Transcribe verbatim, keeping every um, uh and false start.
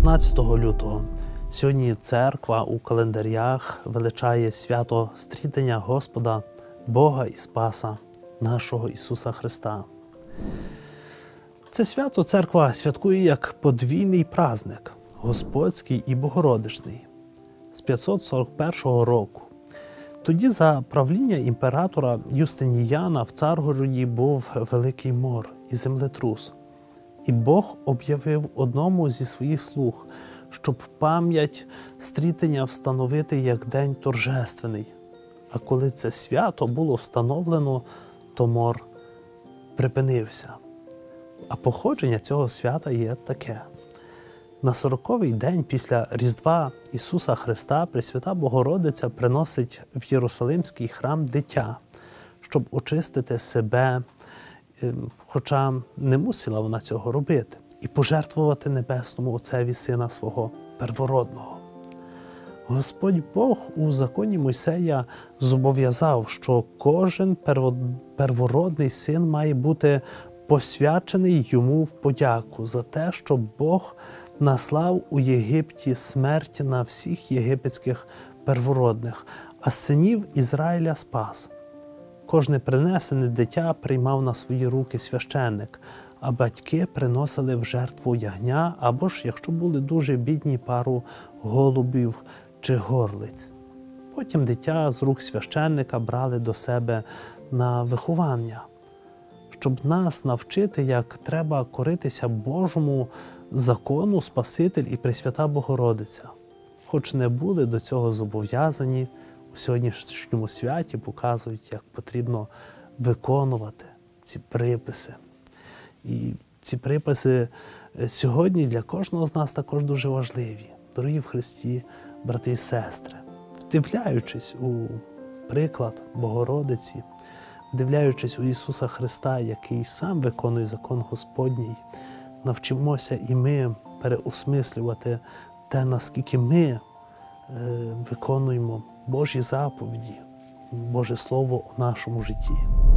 шістнадцятого лютого. Сьогодні церква у календарях величає свято стрітення Господа, Бога і Спаса, нашого Ісуса Христа. Це свято церква святкує як подвійний праздник – Господський і Богородичний з п'ятсот сорок першого року. Тоді за правління імператора Юстиніяна в Царгороді був великий мор і землетрус. І Бог об'явив одному зі своїх слуг, щоб пам'ять стрітення встановити як день торжественний. А коли це свято було встановлено, то мор припинився. А походження цього свята є таке. На сороковий день після Різдва Ісуса Христа Пресвята Богородиця приносить в Єрусалимський храм дитя, щоб очистити себе, хоча не мусила вона цього робити, і пожертвувати Небесному Отцеві Сина свого первородного. Господь Бог у законі Мойсея зобов'язав, що кожен первородний син має бути посвячений йому в подяку за те, що Бог наслав у Єгипті смерть на всіх єгипетських первородних, а синів Ізраїля спас. Кожне принесене дитя приймав на свої руки священник, а батьки приносили в жертву ягня або ж, якщо були дуже бідні, пару голубів чи горлиць. Потім дитя з рук священника брали до себе на виховання, щоб нас навчити, як треба коритися Божому закону Спаситель і Пресвята Богородиця. Хоч не були до цього зобов'язані, у сьогоднішньому святі показують, як потрібно виконувати ці приписи. І ці приписи сьогодні для кожного з нас також дуже важливі. Дорогі в Христі, брати і сестри, вдивляючись у приклад Богородиці, вдивляючись у Ісуса Христа, який сам виконує закон Господній, навчимося і ми переосмислювати те, наскільки ми е, виконуємо Божі заповіді, Боже Слово у нашому житті.